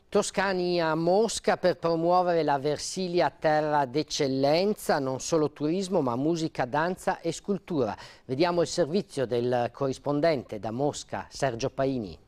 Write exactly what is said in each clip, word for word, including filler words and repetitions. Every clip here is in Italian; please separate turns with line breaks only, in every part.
Toscani a Mosca per promuovere la Versilia terra d'eccellenza, non solo turismo ma musica, danza e scultura. Vediamo il servizio del corrispondente da Mosca, Sergio Paini.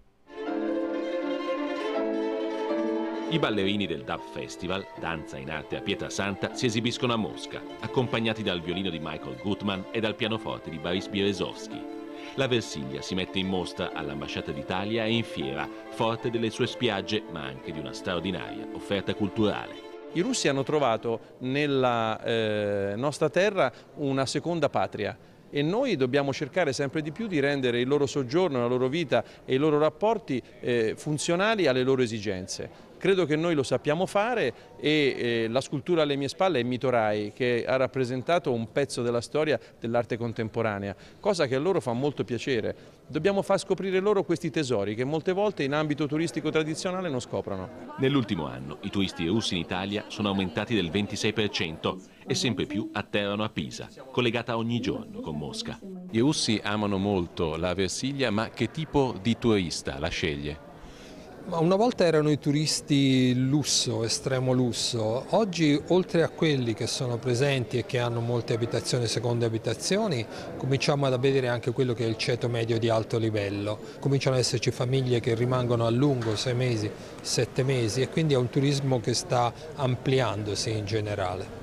I ballerini del Dub Festival, danza in arte a Pietrasanta, si esibiscono a Mosca, accompagnati dal violino di Michael Gutman e dal pianoforte di Boris Berezovsky. La Versilia si mette in mostra all'Ambasciata d'Italia e in fiera, forte delle sue spiagge, ma anche di una straordinaria offerta culturale.
I russi hanno trovato nella eh, nostra terra una seconda patria e noi dobbiamo cercare sempre di più di rendere il loro soggiorno, la loro vita e i loro rapporti eh, funzionali alle loro esigenze. Credo che noi lo sappiamo fare e eh, la scultura alle mie spalle è Mito Rai, che ha rappresentato un pezzo della storia dell'arte contemporanea, cosa che a loro fa molto piacere. Dobbiamo far scoprire loro questi tesori che molte volte in ambito turistico tradizionale non scoprono.
Nell'ultimo anno i turisti russi in Italia sono aumentati del ventisei per cento e sempre più atterrano a Pisa, collegata ogni giorno con Mosca.
I russi amano molto la Versilia, ma che tipo di turista la sceglie?
Una volta erano i turisti lusso, estremo lusso, oggi oltre a quelli che sono presenti e che hanno molte abitazioni, seconde abitazioni, cominciamo ad vedere anche quello che è il ceto medio di alto livello. Cominciano ad esserci famiglie che rimangono a lungo, sei mesi, sette mesi, e quindi è un turismo che sta ampliandosi in generale.